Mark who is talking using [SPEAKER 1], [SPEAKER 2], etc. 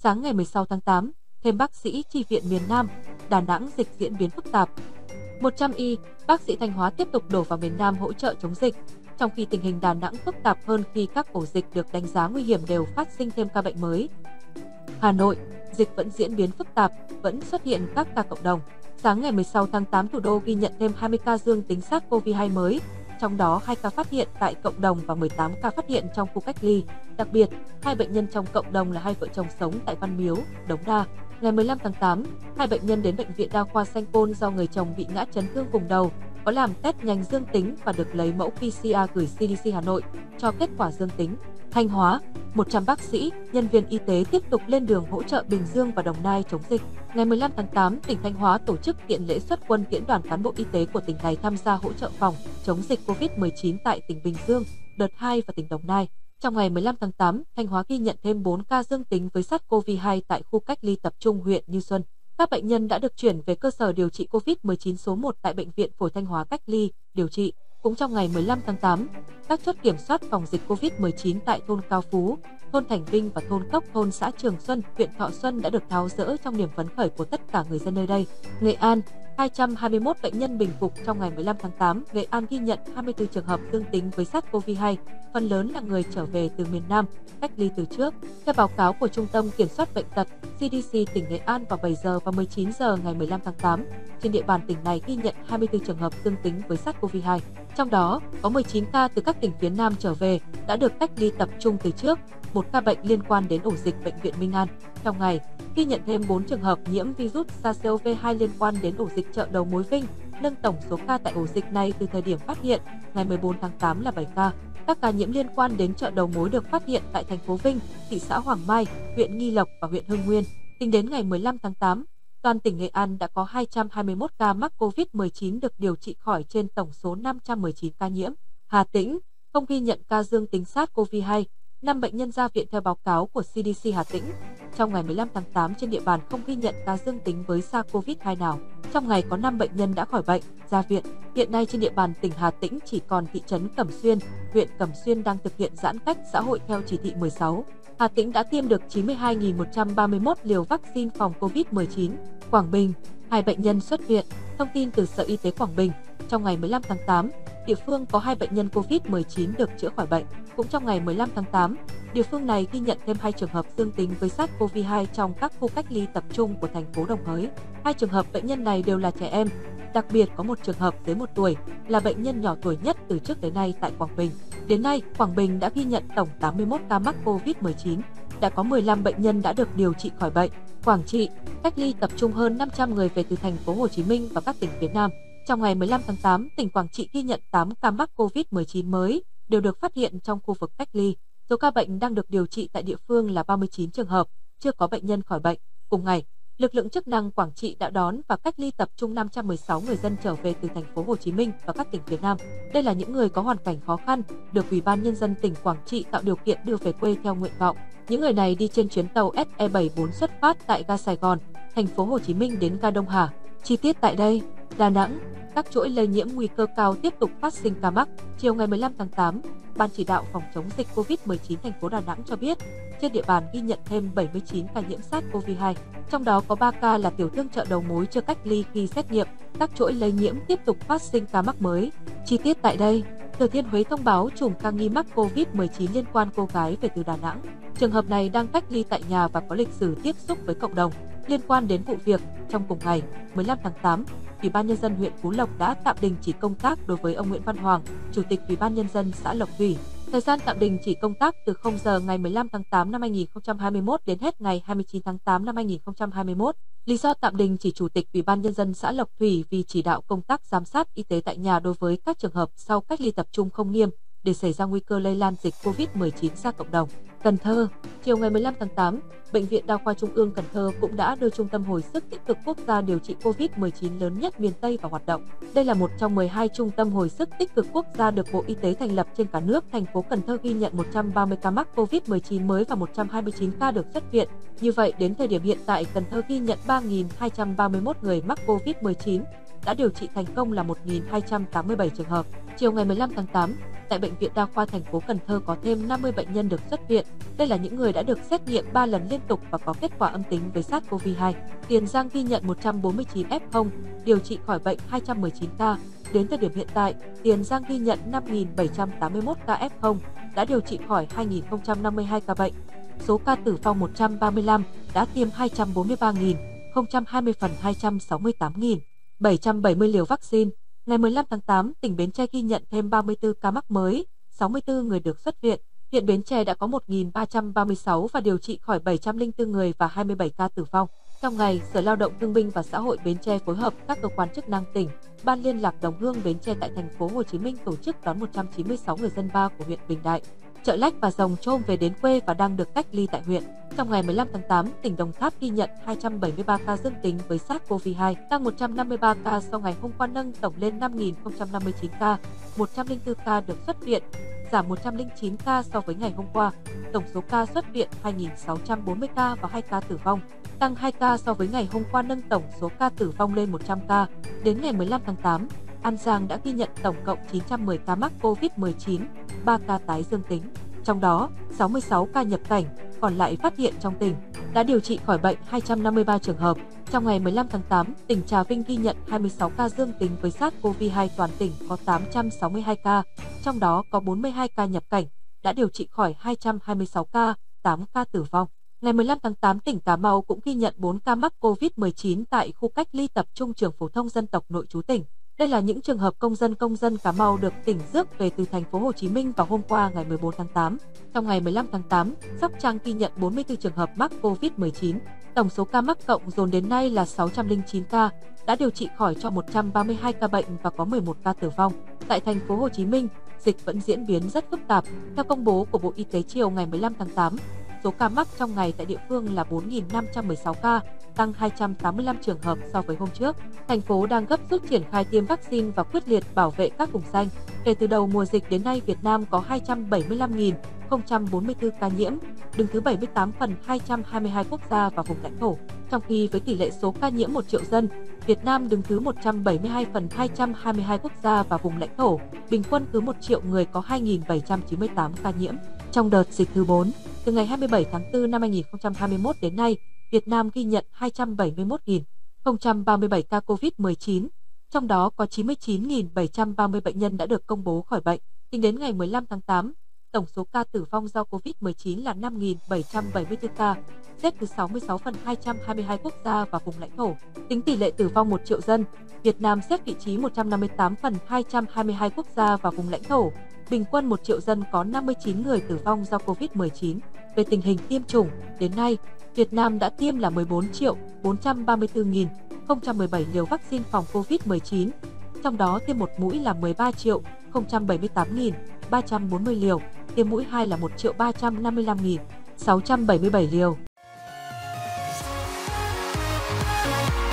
[SPEAKER 1] Sáng ngày 16 tháng 8, thêm bác sĩ chi viện miền Nam, Đà Nẵng dịch diễn biến phức tạp. 100 y, bác sĩ Thanh Hóa tiếp tục đổ vào miền Nam hỗ trợ chống dịch, trong khi tình hình Đà Nẵng phức tạp hơn khi các ổ dịch được đánh giá nguy hiểm đều phát sinh thêm ca bệnh mới. Hà Nội, dịch vẫn diễn biến phức tạp, vẫn xuất hiện các ca cộng đồng. Sáng ngày 16 tháng 8, thủ đô ghi nhận thêm 20 ca dương tính SARS-CoV-2 mới, trong đó 2 ca phát hiện tại cộng đồng và 18 ca phát hiện trong khu cách ly. Đặc biệt, 2 bệnh nhân trong cộng đồng là 2 vợ chồng sống tại Văn Miếu, Đống Đa. Ngày 15 tháng 8, 2 bệnh nhân đến Bệnh viện Đa khoa Sanh Pôn do người chồng bị ngã chấn thương vùng đầu, có làm test nhanh dương tính và được lấy mẫu PCR gửi CDC Hà Nội, cho kết quả dương tính. Thanh Hóa, 100 bác sĩ, nhân viên y tế tiếp tục lên đường hỗ trợ Bình Dương và Đồng Nai chống dịch. Ngày 15 tháng 8, tỉnh Thanh Hóa tổ chức kiện lễ xuất quân tiễn đoàn cán bộ y tế của tỉnh này tham gia hỗ trợ phòng chống dịch COVID-19 tại tỉnh Bình Dương, đợt 2 và tỉnh Đồng Nai. Trong ngày 15 tháng 8, Thanh Hóa ghi nhận thêm 4 ca dương tính với SARS-CoV-2 tại khu cách ly tập trung huyện Như Xuân. Các bệnh nhân đã được chuyển về cơ sở điều trị COVID-19 số 1 tại Bệnh viện Phổi Thanh Hóa cách ly, điều trị. Cũng trong ngày 15 tháng 8, các chốt kiểm soát phòng dịch COVID-19 tại thôn Cao Phú, thôn Thành Vinh và thôn Cốc thôn xã Trường Xuân, huyện Thọ Xuân đã được tháo dỡ trong niềm phấn khởi của tất cả người dân nơi đây. Nghệ An, 221 bệnh nhân bình phục trong ngày 15 tháng 8, Nghệ An ghi nhận 24 trường hợp dương tính với SARS-CoV-2, phần lớn là người trở về từ miền Nam, cách ly từ trước. Theo báo cáo của Trung tâm Kiểm soát Bệnh tật CDC tỉnh Nghệ An vào 7 giờ và 19 giờ ngày 15 tháng 8, trên địa bàn tỉnh này ghi nhận 24 trường hợp dương tính với SARS-CoV-2. Trong đó, có 19 ca từ các tỉnh phía Nam trở về, đã được cách ly tập trung từ trước, một ca bệnh liên quan đến ổ dịch Bệnh viện Minh An. Trong ngày, ghi nhận thêm 4 trường hợp nhiễm virus SARS-CoV-2 liên quan đến ổ dịch chợ đầu mối Vinh, nâng tổng số ca tại ổ dịch này từ thời điểm phát hiện, ngày 14 tháng 8 là 7 ca. Các ca nhiễm liên quan đến chợ đầu mối được phát hiện tại thành phố Vinh, thị xã Hoàng Mai, huyện Nghi Lộc và huyện Hưng Nguyên. Tính đến ngày 15 tháng 8, toàn tỉnh Nghệ An đã có 221 ca mắc COVID-19 được điều trị khỏi trên tổng số 519 ca nhiễm. Hà Tĩnh không ghi nhận ca dương tính SARS-CoV-2, 5 bệnh nhân ra viện theo báo cáo của CDC Hà Tĩnh. Trong ngày 15 tháng 8, trên địa bàn không ghi nhận ca dương tính với SARS-CoV-2 nào. Trong ngày có 5 bệnh nhân đã khỏi bệnh, ra viện. Hiện nay trên địa bàn tỉnh Hà Tĩnh chỉ còn thị trấn Cẩm Xuyên, huyện Cẩm Xuyên đang thực hiện giãn cách xã hội theo chỉ thị 16. Hà Tĩnh đã tiêm được 92.131 liều vaccine phòng COVID-19. Quảng Bình, 2 bệnh nhân xuất viện. Thông tin từ Sở Y tế Quảng Bình, trong ngày 15 tháng 8, địa phương có 2 bệnh nhân COVID-19 được chữa khỏi bệnh. Cũng trong ngày 15 tháng 8, địa phương này ghi nhận thêm 2 trường hợp dương tính với SARS-CoV-2 trong các khu cách ly tập trung của thành phố Đồng Hới. 2 trường hợp bệnh nhân này đều là trẻ em, đặc biệt có một trường hợp dưới 1 tuổi, là bệnh nhân nhỏ tuổi nhất từ trước tới nay tại Quảng Bình. Đến nay, Quảng Bình đã ghi nhận tổng 81 ca mắc COVID-19, đã có 15 bệnh nhân đã được điều trị khỏi bệnh. Quảng Trị, cách ly tập trung hơn 500 người về từ thành phố Hồ Chí Minh và các tỉnh phía Nam. Trong ngày 15 tháng 8, tỉnh Quảng Trị ghi nhận 8 ca mắc COVID-19 mới, đều được phát hiện trong khu vực cách ly. Số ca bệnh đang được điều trị tại địa phương là 39 trường hợp, chưa có bệnh nhân khỏi bệnh. Cùng ngày, lực lượng chức năng Quảng Trị đã đón và cách ly tập trung 516 người dân trở về từ thành phố Hồ Chí Minh và các tỉnh phía Nam. Đây là những người có hoàn cảnh khó khăn, được Ủy ban Nhân dân tỉnh Quảng Trị tạo điều kiện đưa về quê theo nguyện vọng. Những người này đi trên chuyến tàu SE74 xuất phát tại ga Sài Gòn, thành phố Hồ Chí Minh đến ga Đông Hà. Chi tiết tại đây. Đà Nẵng, các chuỗi lây nhiễm nguy cơ cao tiếp tục phát sinh ca mắc. Chiều ngày 15 tháng 8, Ban chỉ đạo phòng chống dịch COVID-19 thành phố Đà Nẵng cho biết, trên địa bàn ghi nhận thêm 79 ca nhiễm SARS-CoV-2, trong đó có 3 ca là tiểu thương chợ đầu mối chưa cách ly khi xét nghiệm. Các chuỗi lây nhiễm tiếp tục phát sinh ca mắc mới. Chi tiết tại đây. Thừa Thiên Huế thông báo chùm ca nghi mắc COVID-19 liên quan cô gái về từ Đà Nẵng. Trường hợp này đang cách ly tại nhà và có lịch sử tiếp xúc với cộng đồng. Liên quan đến vụ việc, trong cùng ngày, 15 tháng 8, Ủy ban Nhân dân huyện Phú Lộc đã tạm đình chỉ công tác đối với ông Nguyễn Văn Hoàng, Chủ tịch Ủy ban Nhân dân xã Lộc Thủy. Thời gian tạm đình chỉ công tác từ 0 giờ ngày 15 tháng 8 năm 2021 đến hết ngày 29 tháng 8 năm 2021. Lý do tạm đình chỉ Chủ tịch Ủy ban Nhân dân xã Lộc Thủy vì chỉ đạo công tác giám sát y tế tại nhà đối với các trường hợp sau cách ly tập trung không nghiêm để xảy ra nguy cơ lây lan dịch COVID-19 ra cộng đồng. Cần Thơ, chiều ngày 15 tháng 8, Bệnh viện Đa khoa Trung ương Cần Thơ cũng đã đưa Trung tâm Hồi sức tích cực quốc gia điều trị COVID-19 lớn nhất miền Tây vào hoạt động. Đây là một trong 12 trung tâm hồi sức tích cực quốc gia được Bộ Y tế thành lập trên cả nước. Thành phố Cần Thơ ghi nhận 130 ca mắc COVID-19 mới và 129 ca được xuất viện. Như vậy, đến thời điểm hiện tại, Cần Thơ ghi nhận 3.231 người mắc COVID-19, đã điều trị thành công là 1.287 trường hợp. Chiều ngày 15 tháng 8, Tại Bệnh viện Đa khoa thành phố Cần Thơ có thêm 50 bệnh nhân được xuất viện. Đây là những người đã được xét nghiệm 3 lần liên tục và có kết quả âm tính với SARS-CoV-2. Tiền Giang ghi nhận 149 F0, điều trị khỏi bệnh 219 ca. Đến thời điểm hiện tại, Tiền Giang ghi nhận 5.781 ca F0, đã điều trị khỏi 2.052 ca bệnh. Số ca tử vong 135, đã tiêm 243.020 phần 268.770 liều vaccine. Ngày 15 tháng 8, tỉnh Bến Tre ghi nhận thêm 34 ca mắc mới, 64 người được xuất viện. Hiện Bến Tre đã có 1.336 và điều trị khỏi 704 người và 27 ca tử vong. Trong ngày, Sở Lao động Thương binh và Xã hội Bến Tre phối hợp các cơ quan chức năng tỉnh, Ban liên lạc Đồng Hương Bến Tre tại thành phố Hồ Chí Minh tổ chức đón 196 người dân Ba của huyện Bình Đại, Chợ Lách và Rồng Trôm về đến quê và đang được cách ly tại huyện. Trong ngày 15 tháng 8, tỉnh Đồng Tháp ghi nhận 273 ca dương tính với SARS-CoV-2, tăng 153 ca so ngày hôm qua, nâng tổng lên 5.059 ca, 104 ca được xuất viện, giảm 109 ca so với ngày hôm qua. Tổng số ca xuất viện 2.640 ca và 2 ca tử vong, tăng 2 ca so với ngày hôm qua, nâng tổng số ca tử vong lên 100 ca. Đến ngày 15 tháng 8, An Giang đã ghi nhận tổng cộng 910 ca mắc COVID-19, 3 ca tái dương tính. Trong đó, 66 ca nhập cảnh, còn lại phát hiện trong tỉnh. Đã điều trị khỏi bệnh 253 trường hợp. Trong ngày 15 tháng 8, tỉnh Trà Vinh ghi nhận 26 ca dương tính với SARS-CoV-2, toàn tỉnh có 862 ca, trong đó có 42 ca nhập cảnh, đã điều trị khỏi 226 ca, 8 ca tử vong. Ngày 15 tháng 8, tỉnh Cà Mau cũng ghi nhận 4 ca mắc COVID-19 tại khu cách ly tập trung Trường Phổ thông Dân tộc Nội trú tỉnh. Đây là những trường hợp công dân Cà Mau được tỉnh rước về từ thành phố Hồ Chí Minh vào hôm qua ngày 14 tháng 8. Trong ngày 15 tháng 8, Sóc Trăng ghi nhận 44 trường hợp mắc COVID-19. Tổng số ca mắc cộng dồn đến nay là 609 ca, đã điều trị khỏi cho 132 ca bệnh và có 11 ca tử vong. Tại thành phố Hồ Chí Minh, dịch vẫn diễn biến rất phức tạp. Theo công bố của Bộ Y tế chiều ngày 15 tháng 8, số ca mắc trong ngày tại địa phương là 4.516 ca, tăng 285 trường hợp so với hôm trước. Thành phố đang gấp rút triển khai tiêm vaccine và quyết liệt bảo vệ các vùng xanh. Kể từ đầu mùa dịch đến nay, Việt Nam có 275.044 ca nhiễm, đứng thứ 78 phần 222 quốc gia và vùng lãnh thổ. Trong khi với tỷ lệ số ca nhiễm 1 triệu dân, Việt Nam đứng thứ 172 phần 222 quốc gia và vùng lãnh thổ, bình quân cứ 1 triệu người có 2.798 ca nhiễm. Trong đợt dịch thứ 4, từ ngày 27 tháng 4 năm 2021 đến nay, Việt Nam ghi nhận 271.037 ca COVID-19, trong đó có 99.730 bệnh nhân đã được công bố khỏi bệnh. Tính đến ngày 15 tháng 8, tổng số ca tử vong do COVID-19 là 5.774 ca, xếp thứ 66 phần 222 quốc gia và vùng lãnh thổ. Tính tỷ lệ tử vong 1 triệu dân, Việt Nam xếp vị trí 158 phần 222 quốc gia và vùng lãnh thổ. Bình quân 1 triệu dân có 59 người tử vong do COVID-19. Về tình hình tiêm chủng, đến nay, Việt Nam đã tiêm là 14.434.017 liều vaccine phòng COVID-19, trong đó tiêm một mũi là 13.078.340 liều, tiêm mũi 2 là 1.355.677 liều.